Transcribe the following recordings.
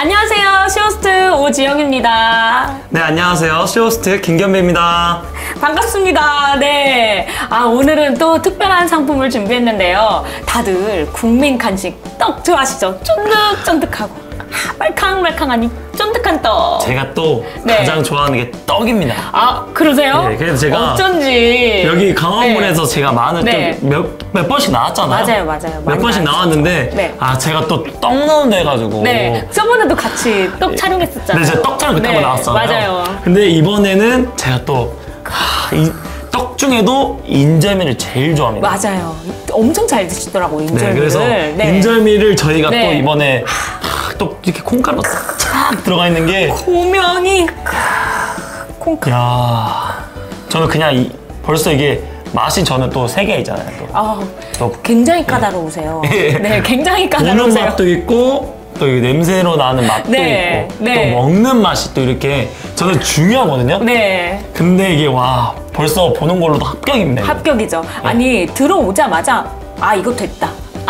안녕하세요. 쇼호스트 오지영입니다. 네, 안녕하세요. 쇼호스트 김견배입니다. 반갑습니다. 네. 오늘은 또 특별한 상품을 준비했는데요. 다들 국민 간식 떡 좋아하시죠? 쫀득쫀득하고 말캉말캉한 이 쫀득한 떡. 제가 또 네. 가장 좋아하는 게 떡입니다. 그러세요? 네, 그래서 제가 어쩐지 여기 강화문에서 제가 많은 네. 몇 번씩 나왔잖아요. 맞아요. 몇 번씩 나왔는데 네. 제가 또 떡 나온다 해가지고 네. 저번에도 같이 떡 촬영했었잖아요. 네, 제가 떡 촬영 그때 한번 나왔잖아요. 맞아요. 근데 이번에는 제가 또 이 떡 중에도 인절미를 제일 좋아합니다. 맞아요. 엄청 잘 드시더라고요, 인절미를. 네, 그래서 네. 인절미를 저희가 네. 또 이번에 또 이렇게 콩가루가 쫙 들어가 있는 게 고명이 콩가루. 야, 저는 그냥 벌써 이게 맛이 저는 또 세 개 있잖아요. 또 굉장히 까다로우세요. 네, 굉장히 보는 까다로우세요. 맛도 있고 또 이 냄새로 나는 맛도 네, 있고 네. 또 먹는 맛이 또 이렇게 저는 중요하거든요. 네, 근데 이게 와 벌써 보는 걸로도 합격입니다. 합격이죠. 아니 들어오자마자 이거 됐다.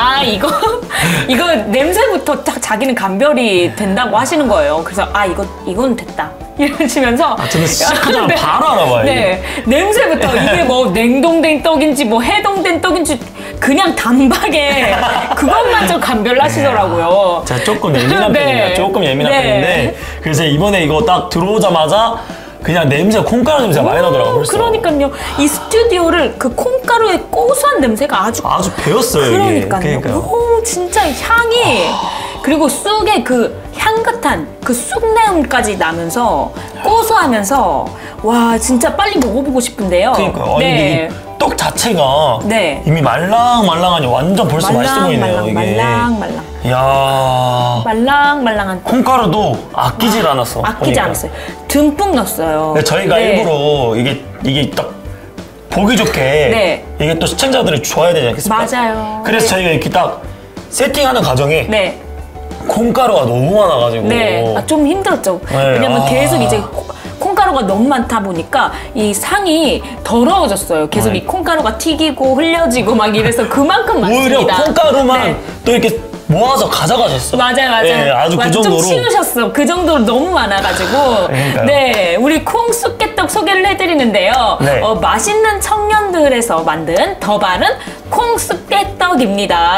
이거 냄새부터 딱 자기는 감별이 된다고 하시는 거예요. 그래서 이건 됐다. 이러시면서 저는 시작하자마자 바로 알아봐요. 네, 냄새부터 이게 뭐 냉동된 떡인지 뭐 해동된 떡인지 그냥 단박에 그것만 좀 감별하시더라고요. 제가 조금 예민한 네. 편입니다. 조금 예민한 네. 편인데 그래서 이번에 이거 딱 들어오자마자 그냥 콩가루 냄새가 많이 나더라고요. 벌써. 그러니까요. 이 스튜디오를 그 콩가루의 고소한 냄새가 아주 배웠어요. 그러니까요. 이게. 오, 진짜 향이 그리고 쑥의 그 향긋한 그 쑥내음까지 나면서 고소하면서 와 진짜 빨리 먹어보고 싶은데요. 그러니까요. 네. 떡 자체가 네. 이미 말랑말랑하니 완전 벌써 맛있어 보이네요. 이게. 말랑말랑. 이야. 말랑말랑한 콩가루도 아끼질 않았어. 아끼지 보니까. 않았어요. 듬뿍 넣었어요. 근데 저희가 네. 일부러 이게 딱 보기 좋게 네. 이게 또 시청자들이 좋아야 되지 않겠습니까? 맞아요. 그래서 저희가 이렇게 딱 세팅하는 과정에 네. 콩가루가 너무 많아가지고 네. 좀 힘들었죠. 네. 왜냐면 계속 이제 콩가루가 너무 많다 보니까 이 상이 더러워졌어요. 계속 이 콩가루가 튀기고 흘려지고 막 이래서 그만큼 많습니다. 오히려 콩가루만 네. 또 이렇게 모아서 가져가셨어. 맞아요. 네, 아주 그 완전 정도로. 좀 치우셨어. 그 정도로 너무 많아가지고. 그러니까요. 네, 우리 콩 쑥개떡 소개를 해드리는데요. 네. 맛있는 청년들에서 만든 더 바른 콩 쑥개떡입니다.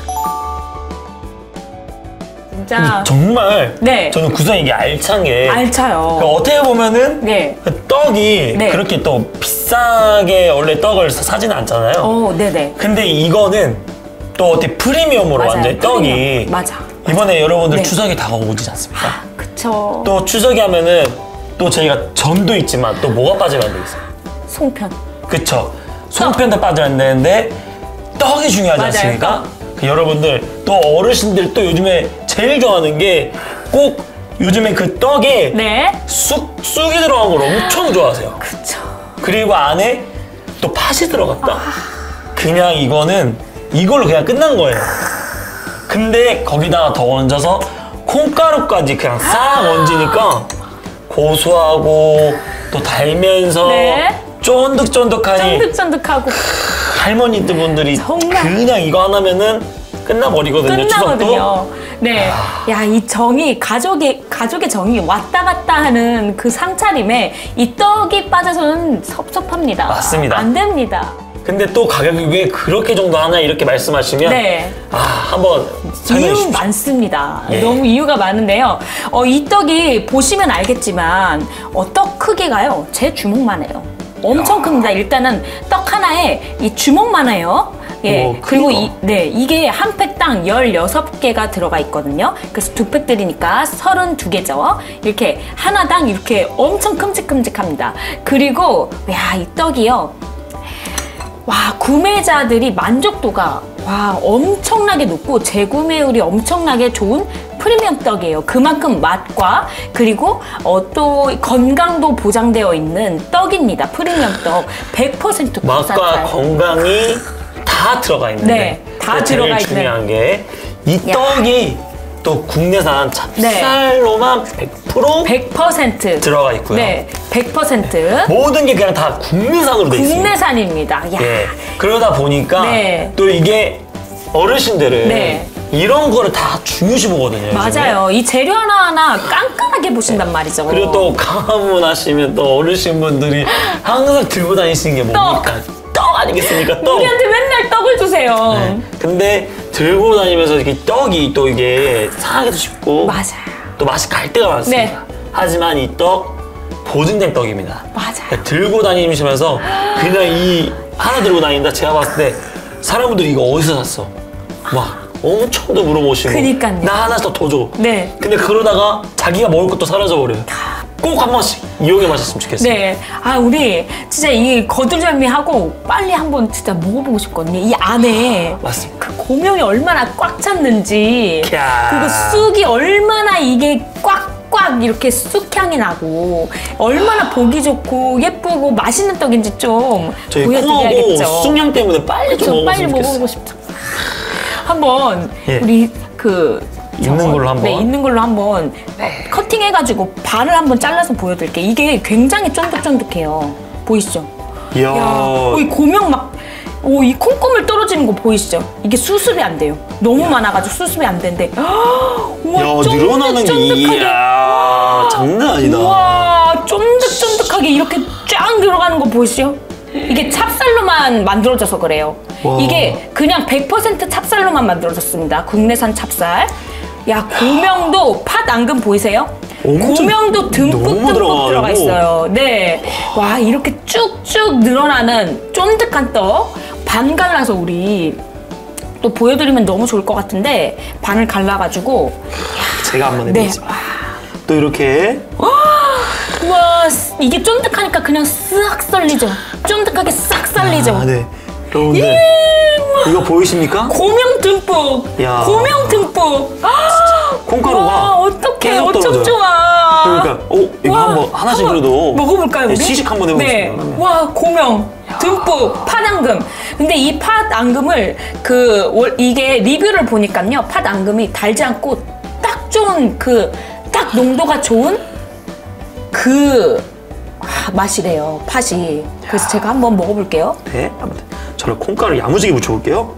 진짜 정말 네. 저는 구성이 이게 알찬 게 알차요. 그러니까 어떻게 보면은 네. 그 떡이 네. 그렇게 또 비싸게 원래 떡을 사지는 않잖아요. 네네. 근데 이거는 또 어떻게 프리미엄으로 맞아요. 완전 떡이 프리미엄. 맞아. 이번에 여러분들 네. 추석이 다가오지 않습니까? 그쵸. 또 추석이 하면은 또 저희가 전도 있지만 또 뭐가 빠지면 안 되겠어요? 송편. 그쵸? 송편도 빠지면 안 되는데 떡이 중요하지 맞아요. 않습니까? 그 여러분들 또 어르신들 또 요즘에 제일 좋아하는 게 꼭 요즘에 그 떡에 네. 쑥이 들어간 걸 엄청 좋아하세요. 그쵸. 그리고 안에 또 팥이 들어갔다. 그냥 이걸로 그냥 끝난 거예요. 근데 거기다가 더 얹어서 콩가루까지 그냥 싹 얹으니까 고소하고 또 달면서 네. 쫀득쫀득하니 쫀득쫀득하고 할머니들 분들이 정말. 그냥 이거 하나면은 끝나버리거든요. 끝나거든요. 추석도. 네. 야, 이 정이, 가족의 정이 왔다 갔다 하는 그 상차림에 이 떡이 빠져서는 섭섭합니다. 맞습니다. 안 됩니다. 근데 또 가격이 왜 그렇게 정도 하나 이렇게 말씀하시면 네. 한번 설명해 이유 주십시오. 많습니다. 예. 너무 이유가 많은데요. 이 떡이 보시면 알겠지만 떡 크기가요. 제 주먹만 해요. 엄청 큽니다. 일단은 떡 하나에 이 주먹만 해요. 예. 오, 그리고 크다. 이게 한 팩당 16개가 들어가 있거든요. 그래서 두 팩 들이니까 32개죠. 이렇게 하나당 이렇게 엄청 큼직큼직합니다. 그리고 이 떡이요. 구매자들이 만족도가 엄청나게 높고 재구매율이 엄청나게 좋은 프리미엄 떡이에요. 그만큼 맛과 그리고 또 건강도 보장되어 있는 떡입니다. 프리미엄 떡 100% 맛과 국산쌀. 건강이 다 들어가 있는데 네, 다 제일 들어가 중요한 게 이 떡이 또 국내산 찹쌀로만 100% 들어가 있고요. 네, 100% 모든 게 그냥 다 국내산으로 돼 있습니다. 국내산입니다. 야. 예. 그러다 보니까 네. 또 이게 어르신들은 네. 이런 거를 다 중요시 보거든요. 맞아요. 요즘에. 이 재료 하나하나 깐깐하게 보신단 말이죠. 그리고 또 가문하시면 또 어르신분들이 항상 들고 다니시는 게 뭡니까? 떡 아니겠습니까? 떡. 우리한테 맨날 떡을 주세요. 네. 근데 들고 다니면서 이렇게 떡이 또 이게 상하기도 쉽고 맞아요. 또 맛이 갈 때가 많습니다. 네. 하지만 이 떡 보증된 떡입니다. 맞아요. 들고 다니시면서 그냥 이 하나 들고 다닌다. 제가 봤을 때 사람들이 이거 어디서 샀어? 막 엄청 더 물어보시고 그니까요. 나 하나 더 줘. 네. 근데 그러다가 자기가 먹을 것도 사라져버려요. 꼭 한 번씩 이용해 마셨으면 좋겠어요. 네. 아, 우리 진짜 이 거두절미하고 빨리 한번 진짜 먹어보고 싶거든요. 이 안에 맞습니다. 그 고명이 얼마나 꽉 찼는지, 캬. 그리고 쑥이 얼마나 이게 꽉꽉 이렇게 쑥향이 나고, 얼마나 보기 좋고 예쁘고 맛있는 떡인지 좀 저희 보여드려야겠죠. 콩하고 쑥향 때문에 빨리 좀 좀 빨리 먹었으면 먹어보고 좋겠어요. 싶죠. 한번 예. 우리 그 있는 걸로 한번. 네, 있는 걸로 한번 커팅해가지고 반을 한번 잘라서 보여드릴게요. 이게 굉장히 쫀득쫀득해요. 보이시죠? 이야. 이 고명 막, 이 콩고물 떨어지는 거 보이시죠? 이게 수습이 안 돼요. 너무 많아가지고 수습이 안 되는데. 우와, 야, 늘어나는 게 이야, 장난 아니다. 우와, 쫀득쫀득하게 이렇게 쫙 들어가는 거 보이시죠? 이게 찹쌀로만 만들어져서 그래요. 와. 이게 그냥 100% 찹쌀로만 만들어졌습니다. 국내산 찹쌀. 야, 고명도 팥 앙금 보이세요? 엄청 고명도 너무 듬뿍듬뿍 들어가가지고. 들어가 있어요. 네. 와, 이렇게 쭉쭉 늘어나는 쫀득한 떡 반 갈라서 우리 또 보여드리면 너무 좋을 것 같은데 반을 갈라가지고 제가 한번 네. 해보겠습니다. 또 이렇게 우와, 이게 쫀득하니까 그냥 쓱 썰리죠. 쫀득하게 싹 썰리죠. 아, 네. 여러분들 이거 보이십니까? 고명 듬뿍. 야. 고명 듬뿍. 콩가루가 와, 어떡해. 계속 어쩜 떨어져요. 좋아. 그러니까 이거 와, 한번 하나씩 한번 그래도 먹어볼까요, 우리? 네, 시식 한번 해보겠습니다. 네. 와, 고명 듬뿍 팥앙금. 근데 이 팥앙금을 이게 리뷰를 보니까요, 팥앙금이 달지 않고 딱 좋은 딱 농도가 좋은 맛이래요, 팥이. 그래서 제가 한번 먹어볼게요. 네, 아무튼 저는 콩가루 야무지게 묻혀볼게요.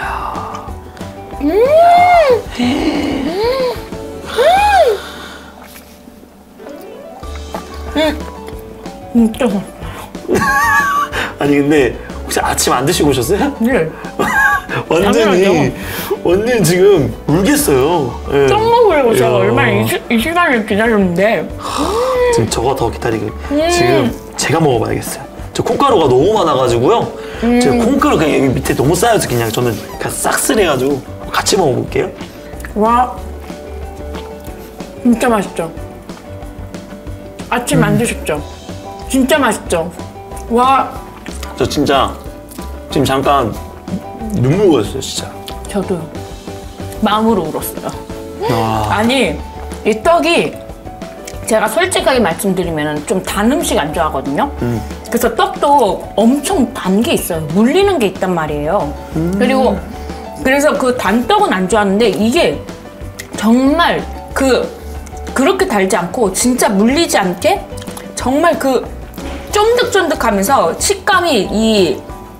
진짜. 아니 근데 혹시 아침 안 드시고 오셨어요? 네. 완전히 지금 울겠어요. 네. 떡 먹으려고 제가 이야. 얼마나 이 시간을 기다렸는데. 지금 저거 더 기다리고 지금 제가 먹어봐야겠어요. 저 콩가루가 너무 많아가지고요. 제가 콩가루 그냥 여기 밑에 너무 쌓여서 그냥 저는 그냥 싹쓸해가지고 같이 먹어볼게요. 와, 진짜 맛있죠? 아침 안 드셨죠? 진짜 맛있죠? 와, 저 진짜 지금 잠깐 눈물 고였어요, 진짜. 저도요. 마음으로 울었어요. 와. 아니, 이 떡이 제가 솔직하게 말씀드리면 좀 단 음식 안 좋아하거든요. 그래서 떡도 엄청 단 게 있어요. 물리는 게 있단 말이에요. 그리고 그래서 그 단떡은 안 좋아하는데 이게 정말 그렇게 달지 않고 진짜 물리지 않게 정말 쫀득쫀득하면서 식감이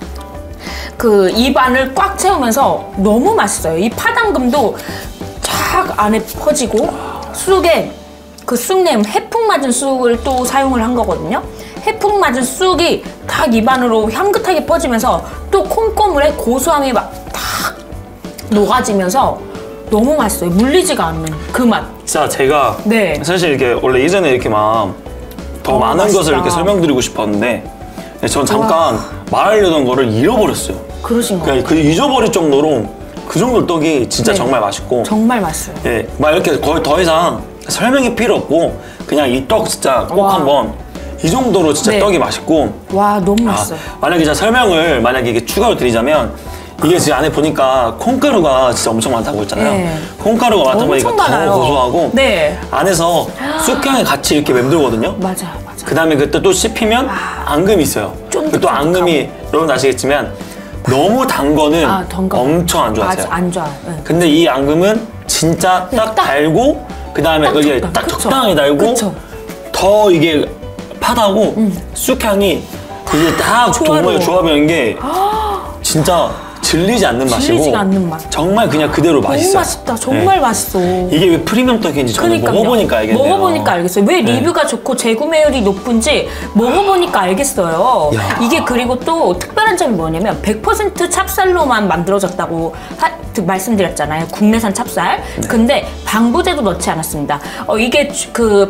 입안을 꽉 채우면서 너무 맛있어요. 이 팥앙금도 쫙 안에 퍼지고 쑥에 쑥냄 해풍 맞은 쑥을 또 사용을 한 거거든요. 해풍 맞은 쑥이 딱 입안으로 향긋하게 퍼지면서 또 콩고물의 고소함이 막 탁 녹아지면서 너무 맛있어요. 물리지가 않는 그 맛. 진짜 제가 네. 사실 이렇게 원래 예전에 이렇게 막 더 많은 맛있다. 것을 이렇게 설명드리고 싶었는데 전 잠깐 말하려던 거를 잃어버렸어요. 그러신 거예요. 그러니까 잊어버릴 정도로 그 정도 떡이 진짜 네. 정말 맛있고 정말 맛있어요. 예, 막 이렇게 거의 더 이상 설명이 필요 없고 그냥 이 떡 진짜 꼭 와. 한번 이 정도로 진짜 네. 떡이 맛있고 와, 너무 맛있어요. 만약에 제가 설명을 만약에 이게 추가로 드리자면 이게 지금 안에 보니까 콩가루가 진짜 엄청 많다고 했잖아요. 네. 콩가루가 많다 보니까 엄청 더 많아요. 고소하고 네. 안에서 쑥향이 같이 이렇게 맴돌거든요. 맞아요. 그 다음에 그때 또 씹히면 앙금이 있어요. 쫀득쫀득하고. 또 앙금이 여러분 아시겠지만 너무 단 거는 단 거. 엄청 안 좋아하세요. 안 좋아요. 네. 근데 이 앙금은 진짜 딱 달고 그 다음에 딱 여기에 적당. 딱 그쵸? 적당히 달고 그쵸? 더 이게 팥하고 쑥향이 이게 딱 조화로워. 정말 조합이라는 게 진짜 질리지 않는 맛이고 질리지가 않는 맛. 정말 그냥 그대로 맛있어요. 너무 맛있다. 정말 맛있어. 이게 왜 프리미엄 떡인지 저는 그러니까요. 먹어보니까 알겠네요. 먹어보니까 알겠어요. 왜 리뷰가 좋고 재구매율이 높은지 먹어보니까 알겠어요. 야. 이게 그리고 또 특별한 점이 뭐냐면 100% 찹쌀로만 만들어졌다고 말씀드렸잖아요. 국내산 찹쌀. 근데 방부제도 넣지 않았습니다. 이게 그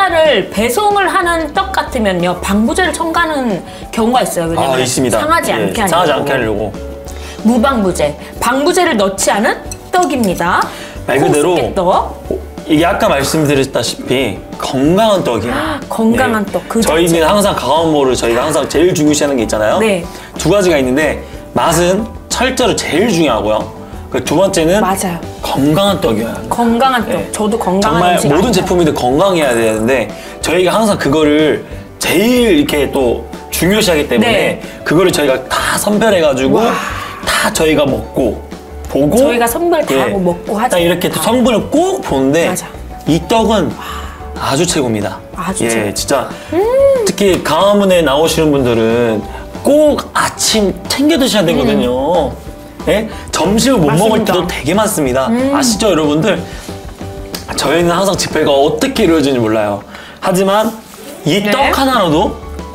배송을 하는 떡 같으면요. 방부제를 첨가하는 경우가 있어요. 왜냐면 있습니다. 상하지 않게 하려고. 상하지 않게 하려고. 무방부제. 방부제를 넣지 않은 떡입니다. 말 그대로 떡. 이게 아까 말씀드렸다시피 건강한 떡이에요. 건강한 떡. 그 저희는 자체. 항상 강원모를 저희가 항상 제일 중요시하는 게 있잖아요. 네. 두 가지가 있는데 맛은 철저로 제일 중요하고요. 그 두 번째는 맞아요. 건강한 떡이어야 합니다. 건강한 떡. 저도 건강한 정말 음식 모든 아니에요. 제품이든 건강해야 되는데 저희가 항상 그거를 제일 이렇게 또 중요시하기 때문에 네. 그거를 저희가 다 선별해가지고 다 저희가 먹고 보고 저희가 선별 다 하고 먹고 하죠. 딱 이렇게 또 성분을 꼭 보는데 맞아. 이 떡은 아주 최고입니다. 아주 최고. 진짜 특히 강화문에 나오시는 분들은 꼭 아침 챙겨 드셔야 되거든요. 예? 점심을 못 먹을 맞습니다. 때도 되게 많습니다. 아시죠, 여러분들? 저희는 항상 집회가 어떻게 이루어지는지 몰라요. 하지만 이 떡 네. 하나로도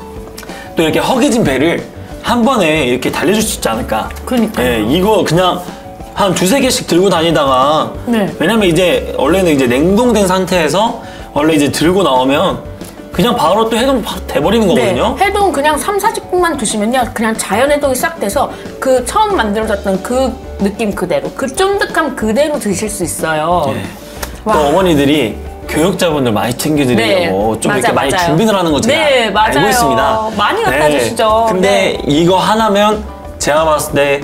또 이렇게 허기진 배를 한 번에 이렇게 달래줄 수 있지 않을까. 그러니까요. 이거 그냥 한 두세 개씩 들고 다니다가 네. 왜냐면 이제 원래는 이제 냉동된 상태에서 원래 이제 들고 나오면 그냥 바로 또 해동 돼버리는 거거든요. 네. 해동 그냥 3, 40분만 두시면요. 그냥 자연 해동이 싹 돼서 그 처음 만들어졌던 그 느낌 그대로, 그 쫀득함 그대로 드실 수 있어요. 네. 또 와. 어머니들이 교육자분들 많이 챙겨드리려고 네. 좀 맞아, 이렇게 많이 맞아요. 준비를 하는 거 제가 네, 맞아요. 알고 있습니다. 많이 갖다 주시죠. 근데 네. 이거 하나면 제가 봤을 때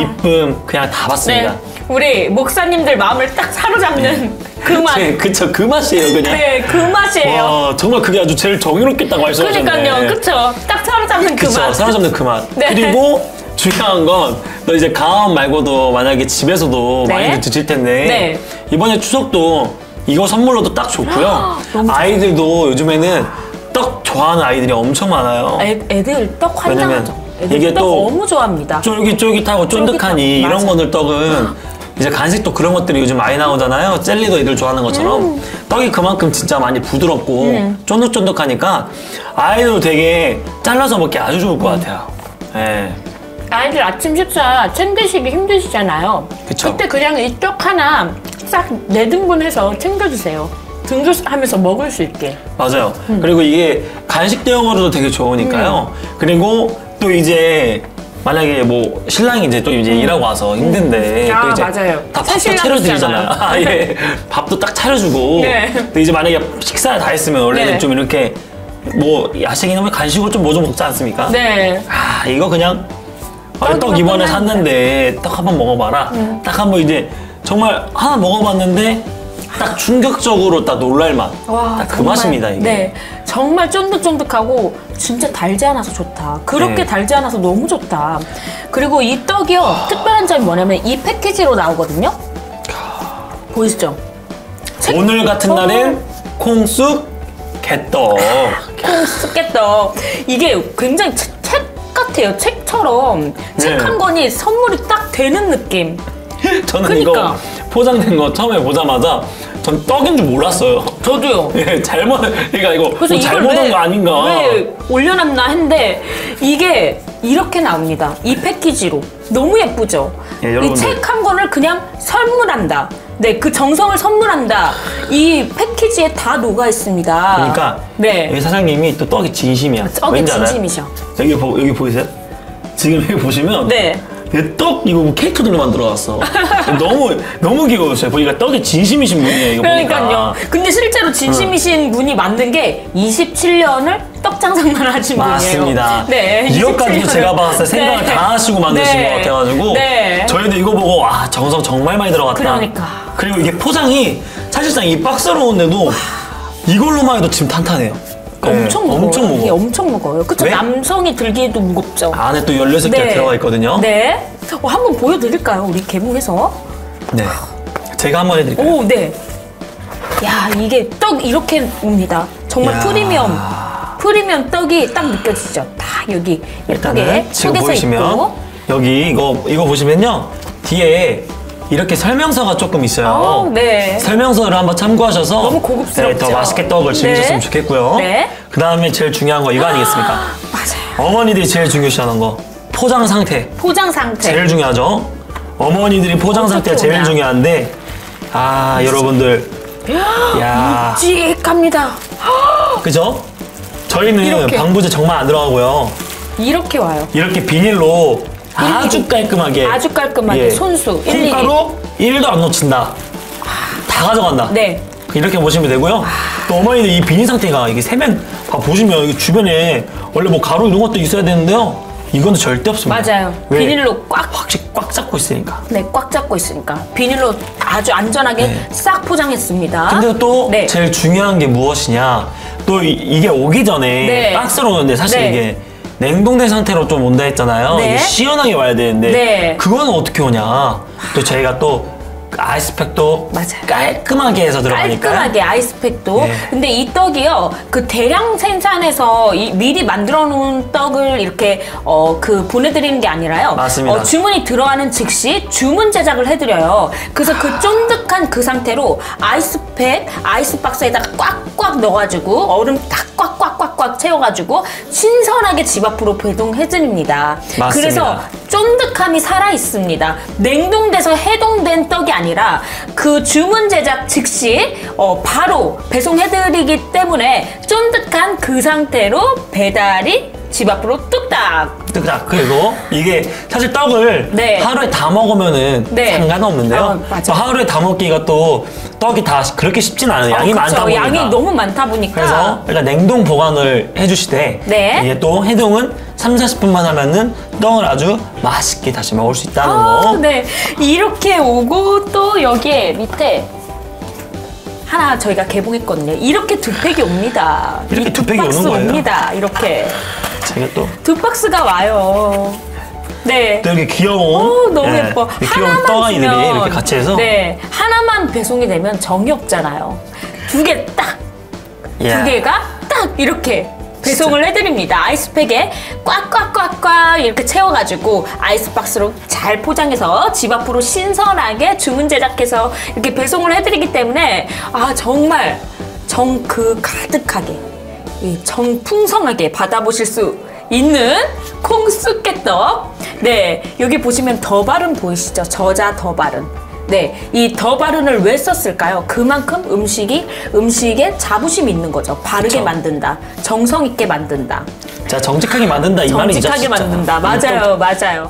이쁨 그냥 다 받습니다. 네. 우리 목사님들 마음을 딱 사로잡는 그 맛. 네, 그쵸, 그 맛이에요, 그냥. 네, 그 맛이에요. 와, 정말 그게 아주 제일 정의롭겠다고 말씀하셨네. 그러니까요, 그쵸. 딱 사로잡는 그 그쵸, 맛. 사로잡는 그 맛. 네. 그리고 중요한 건 또 이제 강원 말고도 만약에 집에서도 네. 많이들 드실 텐데 네. 이번에 추석도 이거 선물로도 딱 좋고요. 너무 아이들도 요즘에는 떡 좋아하는 아이들이 엄청 많아요. 애들 떡 환장하죠. 애들 이게 떡 또 너무 좋아합니다. 쫄깃쫄깃하고 쫀득하니 이런 맞아. 것들 떡은 이제 간식도 그런 것들이 요즘 많이 나오잖아요. 젤리도 애들 좋아하는 것처럼 떡이 그만큼 진짜 많이 부드럽고 쫀득쫀득하니까 아이들도 되게 잘라서 먹기 아주 좋을 것 같아요. 예. 아이들 아침 식사 챙기시기 힘드시잖아요. 그쵸. 그때 그냥 이 떡 하나 싹 4등분해서 챙겨주세요. 등교하면서 먹을 수 있게. 맞아요. 그리고 이게 간식 대용으로도 되게 좋으니까요. 그리고 또 이제 만약에 뭐 신랑이 이제 또 이제 일하고 와서 힘든데 아, 또 이제 맞아요. 다 밥도 새신랑 차려드리잖아요. 아, 예. 밥도 딱 차려주고. 네. 근데 이제 만약에 식사를 다 했으면 원래는 네. 좀 이렇게 뭐 야식이나 뭐 간식으로 좀 뭐 좀 먹지 않습니까? 네. 아, 이거 그냥 떡 떡이랑 이번에 끝나는데. 샀는데 떡 한번 먹어봐라. 딱 한번 이제 정말 하나 먹어봤는데 딱 충격적으로 딱 놀랄 맛. 와, 딱 그 정말, 맛입니다, 이게. 네. 정말 쫀득쫀득하고 진짜 달지 않아서 좋다. 그렇게 네. 달지 않아서 너무 좋다. 그리고 이 떡이요. 특별한 점이 뭐냐면 이 패키지로 나오거든요. 보이시죠? 오늘 같은 날엔 콩쑥 개떡. 콩쑥개떡. 이게 굉장히 책 같아요. 책처럼. 책 네. 한 권이 선물이 딱 되는 느낌. 저는 그러니까. 이거 포장된 거 처음에 보자마자 전 떡인 줄 몰랐어요. 저도요. 예, 잘못, 그러니까 이거 뭐 이걸 잘못 온 거 아닌가. 왜 올려놨나 했는데 이게 이렇게 나옵니다. 이 패키지로. 너무 예쁘죠? 예, 이 여러분들. 책 한 권을 그냥 선물한다. 네, 그 정성을 선물한다. 이 패키지에 다 녹아 있습니다. 그러니까 네. 여기 사장님이 또 떡이 진심이야. 떡이 왠지 알아요? 진심이셔. 여기 보이세요? 지금 여기 보시면 네. 떡 이거 뭐 케이크들로 만들어놨어. 너무 귀여웠어요. 보니까 떡이 진심이신 분이에요. 이거 그러니까요. 보니까. 근데 실제로 진심이신 분이 만든 게 27년을 떡 장사만 하신 분이에요. 맞습니다. 네. 이것까지도 27년을. 제가 봤을 때 생각을 네. 다 하시고 만드신 네. 것 같아가지고 네. 저희도 이거 보고 와 정성 정말 많이 들어갔다. 그러니까. 그리고 이게 포장이 사실상 이 박스로 온데도 이걸로만 해도 지금 탄탄해요. 네, 엄청 무거워요. 엄청 이게 무거워. 엄청 무거워요. 그쵸? 왜? 남성이 들기에도 무겁죠. 안에 또 16개가 들어가 있거든요. 네. 한번 보여드릴까요? 우리 개봉해서. 네. 제가 한번 해드릴게요. 오, 네. 야, 이게 떡 이렇게 옵니다. 정말 야. 프리미엄 떡이 딱 느껴지죠. 다 여기 예쁘게 일단은 지금 속에서 보이시면 있고. 여기 이거 보시면요. 뒤에 이렇게 설명서가 조금 있어요. 네. 설명서를 한번 참고하셔서 너무 고급스럽죠? 더 맛있게 떡을 즐기셨으면 네. 좋겠고요. 네. 그 다음에 제일 중요한 거 이거 아니겠습니까? 맞아요. 어머니들이 제일 중요시하는 거 포장 상태. 포장 상태. 제일 중요하죠. 어머니들이 포장 상태가 어떻게 제일 오냐? 중요한데 여러분들 야 묵직합니다. 그죠? 저희는 이렇게. 방부제 정말 안 들어가고요. 이렇게 와요. 이렇게 비닐로 아주 깔끔하게 아주 깔끔하게 손수 일일이. 콩가루 1도 안 놓친다. 다 가져간다. 네. 이렇게 보시면 되고요. 또 어머니들 이 비닐 상태가 이게 세면 보시면 이게 주변에 원래 뭐 가루 이런 것도 있어야 되는데요. 이건 절대 없습니다. 맞아요. 왜? 비닐로 꽉. 확실히 꽉 잡고 있으니까. 네, 꽉 잡고 있으니까 비닐로 아주 안전하게 네. 싹 포장했습니다. 근데 또 네. 제일 중요한 게 무엇이냐? 또 이게 오기 전에 네. 박스로 오는데 사실 네. 이게 냉동된 상태로 좀 온다 했잖아요. 네. 이게 시원하게 와야 되는데 네. 그거는 어떻게 오냐? 또 저희가 또 아이스팩도 맞아요. 깔끔하게 해서 들어가니까 깔끔하게 아이스팩도. 네. 근데 이 떡이요, 그 대량 생산해서 미리 만들어 놓은 떡을 이렇게 보내드리는 게 아니라요. 맞습니다. 주문이 들어가는 즉시 주문 제작을 해드려요. 그래서 그 쫀득한 그 상태로 아이스팩, 아이스박스에다가 꽉꽉 넣어가지고 얼음 딱 꽉꽉꽉꽉 채워가지고 신선하게 집 앞으로 배송해드립니다. 맞습니다. 그래서 쫀득함이 살아 있습니다. 냉동돼서 해동된 떡이 아니라 그 주문 제작 즉시 바로 배송해드리기 때문에 쫀득한 그 상태로 배달이 집 앞으로 뚝딱. 그리고 이게 사실 떡을 네. 하루에 다 먹으면은 네. 상관없는데요. 맞아요. 또 하루에 다 먹기가 또 떡이 다 그렇게 쉽진 않아요. 양이 그쵸. 많다 보니까. 양이 너무 많다 보니까. 그래서 일단 냉동 보관을 해주시되 네. 이게 또 해동은 30-40분만 하면은 떡을 아주 맛있게 다시 먹을 수 있다는 거. 네. 이렇게 오고 또 여기에 밑에 하나 저희가 개봉했거든요. 이렇게 두 팩이 옵니다. 이렇게 이 두 팩이 박스 오는 거예요? 옵니다. 이렇게 제가 또 두 박스가 와요. 네. 또 이렇게 귀여운 너무 예, 예뻐. 이 귀여운 떡아이들이 이렇게 같이 해서 네, 하나만 배송이 되면 정이 없잖아요. 두 개 딱, 야. 두 개가 딱 이렇게 배송을 해드립니다. 아이스팩에 꽉꽉꽉꽉 이렇게 채워가지고 아이스박스로 잘 포장해서 집 앞으로 신선하게 주문 제작해서 이렇게 배송을 해드리기 때문에 정말 정 가득하게 정 풍성하게 받아보실 수 있는 콩쑥깨떡. 네, 여기 보시면 더바른 보이시죠? 저자 더바른. 네, 이 더바른을 왜 썼을까요? 그만큼 음식에 자부심이 있는 거죠. 바르게 그쵸. 만든다, 정성 있게 만든다, 자 정직하게 만든다 이 말이죠. 정직하게 진짜. 만든다. 맞아요, 맞아요.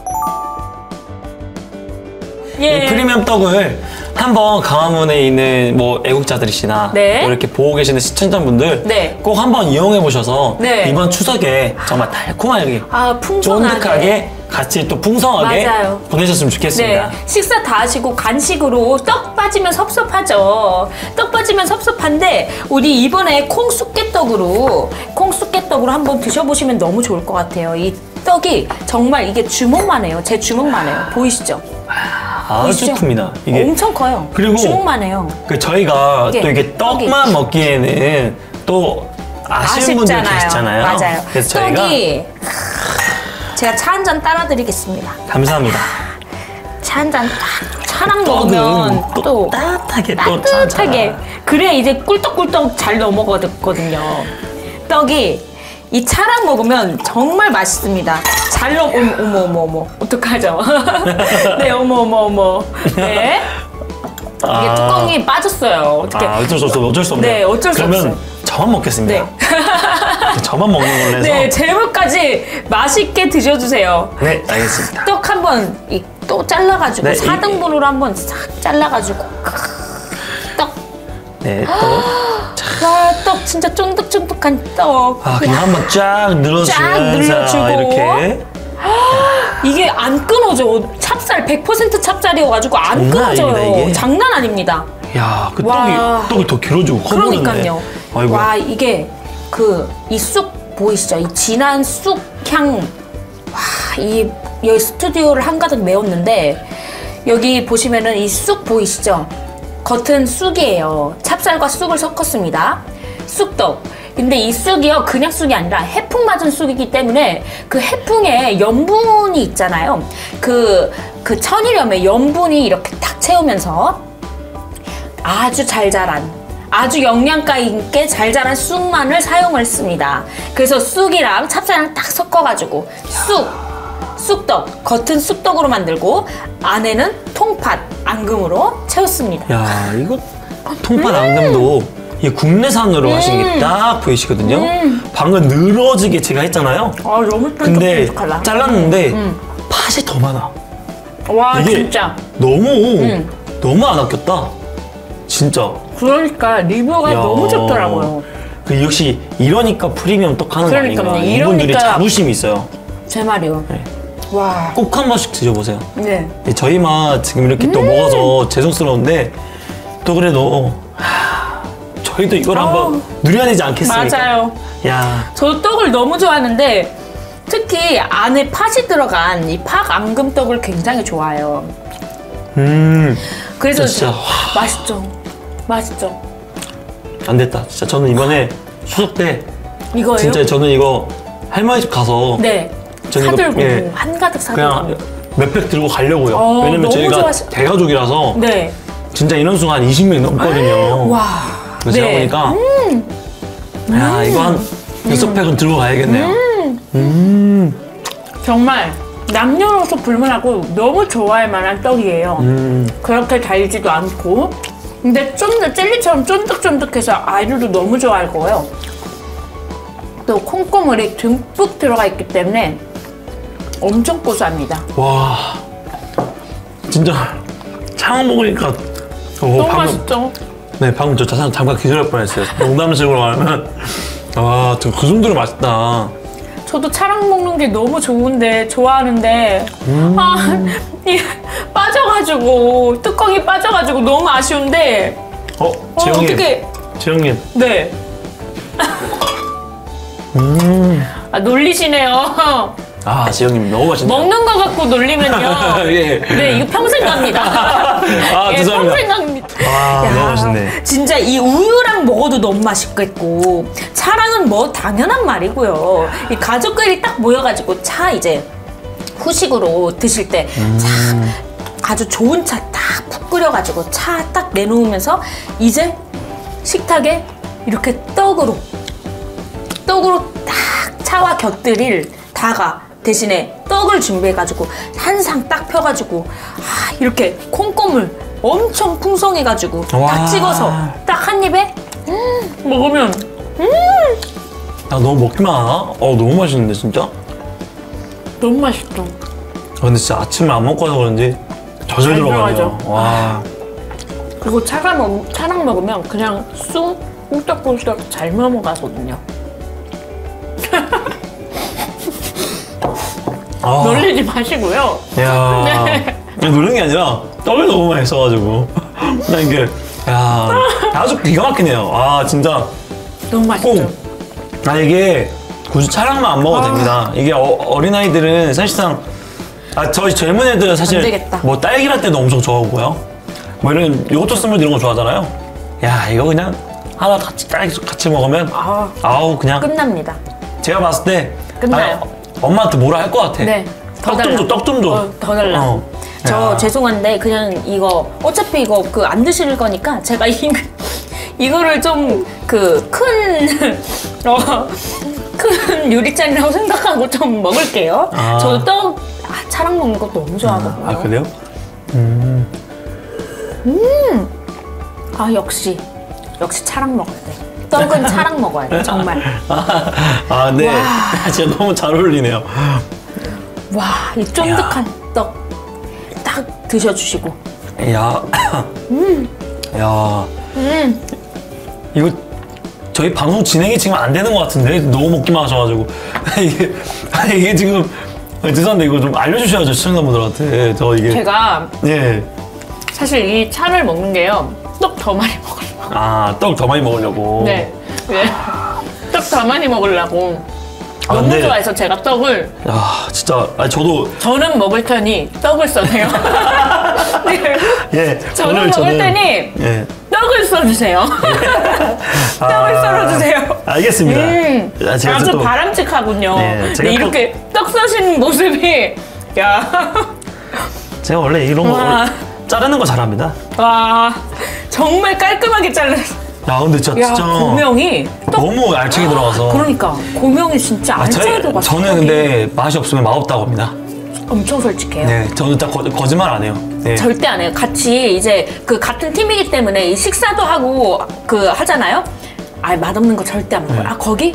이 프리미엄 떡을 한번 강화문에 있는 뭐 애국자들이시나 네. 또 이렇게 보고 계시는 시청자분들 네. 꼭 한번 이용해 보셔서 네. 이번 추석에 정말 달콤하게 풍성하게. 쫀득하게 같이 또 풍성하게 맞아요. 보내셨으면 좋겠습니다. 네, 식사 다 하시고 간식으로 떡 빠지면 섭섭하죠. 떡 빠지면 섭섭한데 우리 이번에 콩쑥깨떡으로 한번 드셔보시면 너무 좋을 것 같아요. 이 떡이 정말 이게 주먹만 해요. 제 주먹만 해요. 보이시죠? 아주 보이시죠? 큽니다. 이게 엄청 커요. 그리고 주먹만 해요. 저희가 또 이게 떡만 먹기에는 또 아쉬운 분들 계시잖아요. 맞아요. 그래서 저희가 떡이 제가 차 한 잔 따라 드리겠습니다. 감사합니다. 차 한 잔 딱 차랑 먹으면 또 따뜻하게 따뜻하게 그래야 이제 꿀떡꿀떡 잘 넘어가거든요. 떡이 이 차랑 먹으면 정말 맛있습니다. 어머 어떡하죠? 네, 어머 네. 이게 뚜껑이 빠졌어요. 어떻게? 어쩔 수 없네요. 네, 어쩔 수 그러면 없어요. 저만 먹겠습니다. 저만 먹는 걸로 해서. 네, 제물까지 맛있게 드셔주세요. 네, 알겠습니다. 떡 한번 또 잘라가지고 네, 4등분으로 한번 싹 잘라가지고 떡. 네, 또. 와, 떡 진짜 쫀득쫀득한 떡. 그냥 한번 쫙 쫙 늘어주면서 늘려주고. 이렇게. 이게 안 끊어져. 찹쌀 100% 찹쌀이어가지고 안 장난 끊어져요. 아닙니다, 이게. 장난 아닙니다. 야, 그 와. 떡이 더 길어지고 커 보이네. 그러니까요. 아이고. 와, 이게 이 쑥 보이시죠? 이 진한 쑥향. 와, 여기 스튜디오를 한가득 메웠는데 여기 보시면은 이 쑥 보이시죠? 겉은 쑥이에요. 찹쌀과 쑥을 섞었습니다. 쑥떡. 근데 이 쑥이요, 그냥 쑥이 아니라 해풍 맞은 쑥이기 때문에 그 해풍에 염분이 있잖아요. 그 천일염에 염분이 이렇게 탁 채우면서 아주 잘 자란, 아주 영양가 있게 잘 자란 쑥만을 사용을 했습니다. 그래서 쑥이랑 찹쌀이랑 딱 섞어가지고 쑥떡, 겉은 쑥떡으로 만들고 안에는 통팥, 앙금으로 채웠습니다. 야, 이거 통팥 앙금도 이 국내산으로 하신 게 딱 보이시거든요. 방금 늘어지게 제가 했잖아요. 아, 너무 근데 쫀득쫀득하다. 잘랐는데 팥이 더 많아. 와, 이게 진짜. 너무 안 아꼈다. 진짜. 그러니까 리뷰가 야. 너무 좋더라고요. 그 역시 이러니까 프리미엄 떡 하는 거 그러니까요. 아닌가. 이분들이 이러니까- 자부심이 있어요. 제 말이요. 네. 와. 꼭 한 번씩 드셔보세요. 네. 저희 맛 지금 이렇게 또 먹어서 죄송스러운데 또 그래도 저희도 이걸 한번 누려야 되지 않겠습니까? 맞아요. 야, 저 떡을 너무 좋아하는데 특히 안에 팥이 들어간 이 팥 앙금떡을 굉장히 좋아해요. 그래서 진짜. 맛있죠. 안 됐다. 진짜 저는 이번에 추석 때 이거예요? 진짜 저는 이거 할머니 집 가서 네. 저는 사들고 이거, 한가득 사들고. 그냥 몇 팩 들고 가려고요. 왜냐면 너무 저희가 대가족이라서 네. 진짜 인원수가 한 20명 넘거든요. 와. 그래서 제가 보니까 야, 이거 한 6팩은 들고 가야겠네요. 정말 남녀노소 불문하고 너무 좋아할 만한 떡이에요. 그렇게 달지도 않고 근데 좀 더 젤리처럼 쫀득쫀득해서 아이들도 너무 좋아할 거예요. 또 콩고물이 듬뿍 들어가 있기 때문에 엄청 고소합니다. 와, 진짜 창 먹으니까 너무 맛있죠? 네, 방금 저 잠깐 기절할 뻔했어요. 농담식으로 말하면 와, 저 그 정도로 맛있다. 저도 차랑 먹는 게 너무 좋은데 좋아하는데 이 빠져가지고 뚜껑이 빠져가지고 너무 아쉬운데 재영님, 어떻게 재영님. 네. 아, 놀리시네요. 아, 재영님 너무 맛있네요. 먹는 거 갖고 놀리면요. 예. 네, 이거 평생 갑니다. 아, 예, 죄송합니다. 평생 갑니다. 아, 야, 너무 맛있네. 진짜 이 우유랑 먹어도 너무 맛있겠고 차랑은 뭐 당연한 말이고요. 이 가족끼리 딱 모여가지고 차 이제 후식으로 드실 때 참 아주 좋은 차 딱 푹 끓여가지고 차 딱 내놓으면서 이제 식탁에 이렇게 떡으로 딱 차와 곁들일 다가 대신에 떡을 준비해가지고 한 상 딱 펴가지고 이렇게 콩고물 엄청 풍성해가지고 와. 딱 찍어서 딱 한 입에 먹으면 야, 너무 먹기만 하나? 너무 맛있는데 진짜? 너무 맛있죠. 근데 진짜 아침에 안 먹고 와서 그런지 더 잘 잘 들어가네요. 들어가죠. 와. 그리고 차랑 먹으면 그냥 쑥 꿀떡꿀떡 잘 넘어가거든요. 아, 놀리지 마시고요. 야, 네. 놀란 게 아니라 떡을 너무 많이 써가지고 나 이게 야, 아주 기가 막히네요. 아, 진짜 너무 맛있죠. 이게 굳이 차량만 안 먹어도 됩니다. 이게 어린아이들은 사실상 저희 젊은 애들은 사실 안 되겠다. 뭐 딸기라떼도 엄청 좋아하고요. 뭐 이런 요거트 스무디 이런 거 좋아하잖아요. 야, 이거 그냥 하나 같이 먹으면 아우 그냥 끝납니다. 제가 봤을 때 끝나요. 엄마한테 뭐라 할 것 같아. 네. 떡 좀 줘, 떡 좀 줘. 더 달라. 저 야. 죄송한데 그냥 이거 어차피 이거 안 드실 거니까 제가 이거를 좀 큰 유리잔이라고 생각하고 좀 먹을게요. 아. 저도 떡 차랑 먹는 거 너무 좋아하거든요. 아, 그래요? 역시 차랑 먹어야 돼. 떡은 차랑 먹어야 돼, 정말. 네. 와. 진짜 너무 잘 어울리네요. 와, 이 쫀득한 떡 딱 드셔주시고. 야. 야. 이거 저희 방송 진행이 지금 안 되는 것 같은데 너무 먹기만 하셔가지고 이게 지금 죄송한데 이거 좀 알려주셔야죠 시청자분들한테. 저 이게 제가 예. 사실 이 차를 먹는 게요, 떡 더 많이 먹으려고. 떡 더 많이 먹으려고. 네. 떡 더 많이 먹으려고. 너무 근데- 좋아해서 제가 떡을 야, 진짜 저도 저는 먹을 테니 떡을 써내요. 네. 예. 저는 오늘 먹을 테니 예. 떡을 써주세요. 떡을 썰어주세요. 알겠습니다. 아주 바람직하군요. 네, 제가 네, 이렇게 떡 써신 모습이 야. 제가 원래 이런 거 자르는 거 잘합니다. 와, 정말 깔끔하게 잘랐어. 야, 근데 진짜 고명이 너무 알차게 들어가서. 그러니까 고명이 진짜 알차게 들어갔어. 저는 근데 맛이 없으면 맛없다고 합니다. 엄청 솔직해요. 네, 저는 진짜 거짓말 안 해요. 네. 절대 안 해요. 같이 이제 그 같은 팀이기 때문에 이 식사도 하고 그 하잖아요. 아, 맛없는 거 절대 안 먹어요. 아, 거기?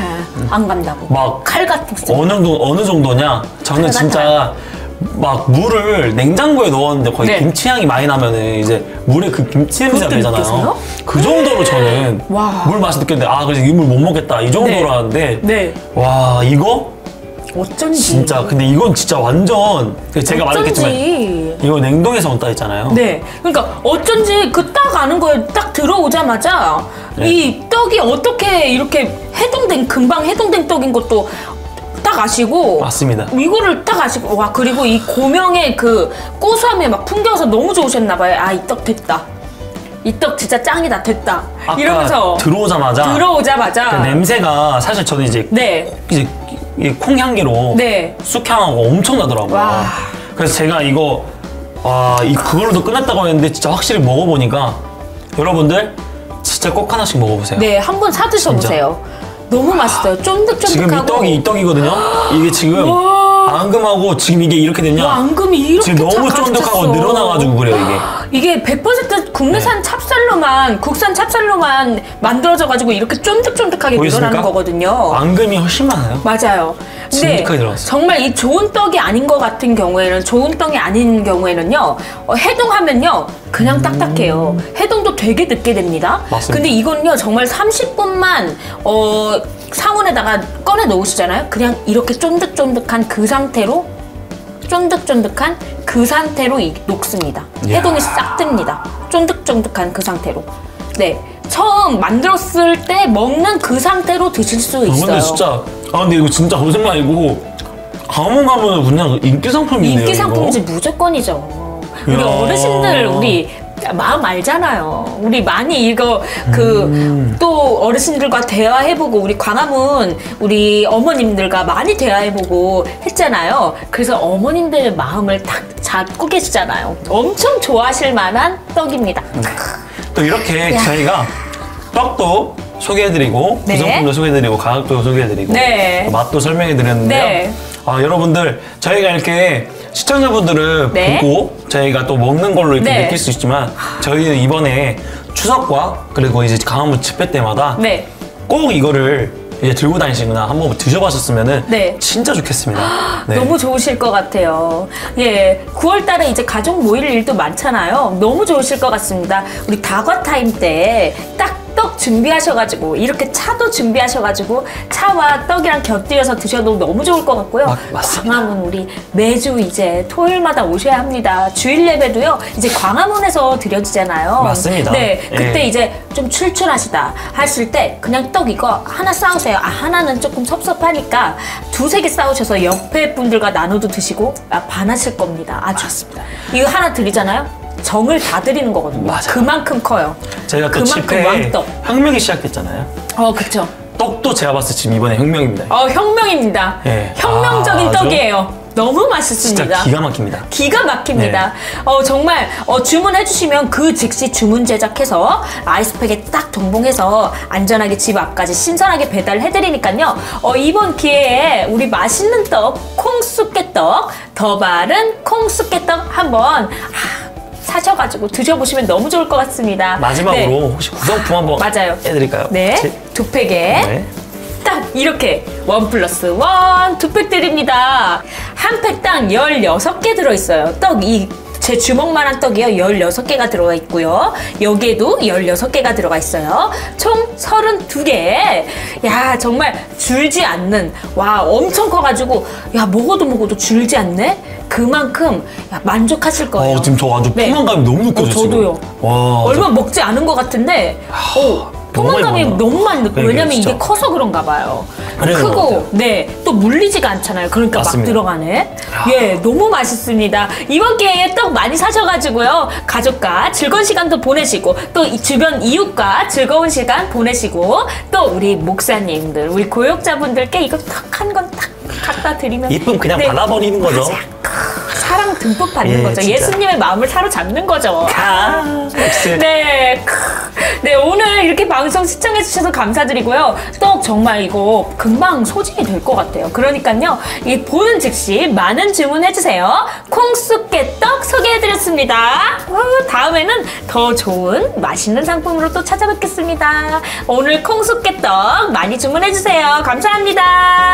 안 간다고. 막 칼 같은 거. 어느 정도냐? 저는 진짜 막 물을 냉장고에 넣었는데 거의 네. 김치 향이 많이 나면은 이제 물에 그 김치 냄새가 그것도 되잖아요. 느껴서요? 그 정도로 저는 와. 물 맛이 느꼈는데 그래서 이 물 못 먹겠다 이 정도로 하는데 네. 와 이거 어쩐지. 진짜 근데 이건 진짜 완전 제가 말했겠지만 이거 냉동에서 온다 했잖아요. 네. 그러니까 어쩐지 그 딱 아는 거예요. 딱 들어오자마자 네. 이 떡이 어떻게 이렇게 금방 해동된 떡인 것도 딱 아시고. 맞습니다. 이거를 딱 아시고. 와, 그리고 이 고명의 그 고소함에 막 풍겨서 너무 좋으셨나봐요. 아, 이 떡 됐다. 이 떡 진짜 짱이다. 됐다. 아까 이러면서. 들어오자마자 그 냄새가 사실 저는 이제 이제 이 콩향기로 쑥향하고 엄청 나더라고요. 와. 그래서 제가 이거 그걸로도 끝났다고 했는데 진짜 확실히 먹어보니까 여러분들 진짜 꼭 하나씩 먹어보세요. 네, 한번 사 드셔보세요. 너무 맛있어요. 쫀득쫀득하고. 지금 이 떡이 이 떡이거든요. 이게 지금 앙금하고 지금 이게 이렇게 됐냐? 앙금이 이렇게 지금 너무 쫀득하고 늘어나가지고 그래요 이게 100% 국내산 찹쌀로만 국산 찹쌀로만 만들어져가지고 이렇게 쫀득쫀득하게 보이십니까? 늘어나는 거거든요. 앙금이 훨씬 많아요. 맞아요. 근데 쫀득하게 들어갔어요. 정말 이 좋은 떡이 아닌 것 같은 경우에는 좋은 떡이 아닌 경우에는요 해동하면요 그냥 딱딱해요. 해동도 되게 늦게 됩니다. 맞습니다. 근데 이건요 정말 30분만 상온에다가 꺼내 놓으시잖아요. 그냥 이렇게 쫀득쫀득한 그 상태로 녹습니다. 해동이 싹 됩니다. 쫀득쫀득한 그 상태로. 네, 처음 만들었을 때 먹는 그 상태로 드실 수 있어요. 근데 진짜 근데 이거 진짜 거짓말이고 가면 그냥 인기 상품이네요. 인기 상품이지 무조건이죠. 우리 이야. 어르신들 우리 마음 알잖아요. 우리 많이 이거 또 어르신들과 대화해보고 우리 광화문 우리 어머님들과 많이 대화해보고 했잖아요. 그래서 어머님들 마음을 딱 잡고 계시잖아요. 엄청 좋아하실 만한 떡입니다. 또 이렇게 저희가 떡도 소개해드리고 구성품도 소개해드리고 가격도 소개해드리고 또 맛도 설명해드렸는데요. 여러분들 저희가 이렇게 시청자분들을 보고 저희가 또 먹는 걸로 이렇게 느낄 수 있지만 저희는 이번에 추석과 그리고 이제 강화문 집회 때마다 꼭 이거를 이제 들고 다니시거나 한번 드셔보셨으면은 진짜 좋겠습니다. 너무 좋으실 것 같아요. 예, 9월 달에 이제 가족 모일 일도 많잖아요. 너무 좋으실 것 같습니다. 우리 다과 타임 때 딱 떡 준비하셔가지고 이렇게 차도 준비하셔가지고 차와 떡이랑 곁들여서 드셔도 너무 좋을 것 같고요. 광화문 우리 매주 이제 토요일마다 오셔야 합니다. 주일 예배도요 이제 광화문에서 드려지잖아요. 맞습니다. 네, 그때 이제 좀 출출하시다 하실 때 그냥 떡 이거 하나 싸우세요. 하나는 조금 섭섭하니까 두세 개 싸우셔서 옆에 분들과 나눠도 드시고 반하실 겁니다. 맞습니다. 이거 하나 드리잖아요. 정을 다 드리는 거거든요. 맞아요. 그만큼 커요. 저희가 또 집회에 혁명이 시작됐잖아요. 그쵸. 떡도 제가 봤을 때 지금 이번에 혁명입니다. 혁명입니다. 네. 혁명적인 떡이에요. 너무 맛있습니다. 진짜 기가 막힙니다. 기가 막힙니다. 정말 주문해 주시면 그 즉시 주문 제작해서 아이스팩에 딱 동봉해서 안전하게 집 앞까지 신선하게 배달해 드리니까요. 이번 기회에 우리 맛있는 떡 콩쑥개떡 더 바른 콩쑥개떡 한번 사셔가지고 드셔보시면 너무 좋을 것 같습니다. 마지막으로 혹시 구성품 한번 해드릴까요? 네, 2팩에 딱 이렇게 1+1 2팩 드립니다. 한 팩당 16개 들어있어요. 떡이 제 주먹만한 떡이요 16개가 들어가 있고요. 여기에도 16개가 들어가 있어요. 총 32개. 야, 정말 줄지 않는, 엄청 커가지고 먹어도 줄지 않네? 그만큼 만족하실 거예요. 지금 저 아주 포만감이 너무 느껴져요. 저도요. 얼마 먹지 않은 것 같은데 포만감이 너무 많이 넣고 그러니까 왜냐면 진짜. 이게 커서 그런가 봐요. 그래서 그런 것 크고 같아요. 네, 또 물리지가 않잖아요. 그러니까 맞습니다. 막 들어가네. 예, 너무 맛있습니다. 이번 기회에 떡 많이 사셔가지고요. 가족과 즐거운 시간도 보내시고 또 이 주변 이웃과 즐거운 시간 보내시고 또 우리 목사님들, 우리 교육자분들께 이거 탁 한 건 탁 갖다 드리면 이쁨 그냥 네, 받아버리는 거죠. 사랑 듬뿍 받는 예, 거죠. 진짜. 예수님의 마음을 사로잡는 거죠. 역시. 네. 네, 오늘 이렇게 방송 시청해주셔서 감사드리고요. 떡 정말 이거 금방 소진이 될 것 같아요. 그러니까요, 이 보는 즉시 많은 주문해주세요. 콩쑥깨떡 소개해드렸습니다. 다음에는 더 좋은 맛있는 상품으로 또 찾아뵙겠습니다. 오늘 콩쑥깨떡 많이 주문해주세요. 감사합니다.